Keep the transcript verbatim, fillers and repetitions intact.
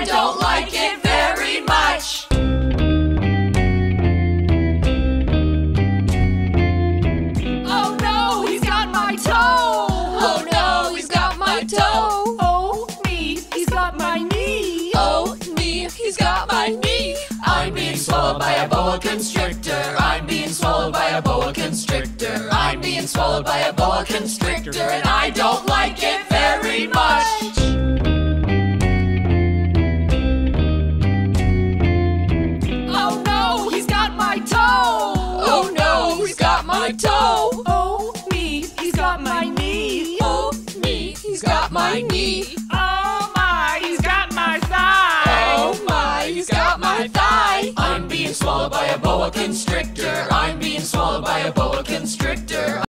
I don't like it very much. Oh no, he's got my toe! Oh no, he's got my toe. Oh me, he's got my knee! Oh me, he's got my knee. I'm being swallowed by a boa constrictor. I'm being swallowed by a boa constrictor. I'm being swallowed by a boa constrictor, and I don't like it very much. Oh no, he's got my toe! Oh no, he's got my toe. Oh me, he's got my knee! Oh me, he's got my knee. Oh my, he's got my thigh! Oh my, he's got my thigh. I'm being swallowed by a boa constrictor. I'm being swallowed by a boa constrictor.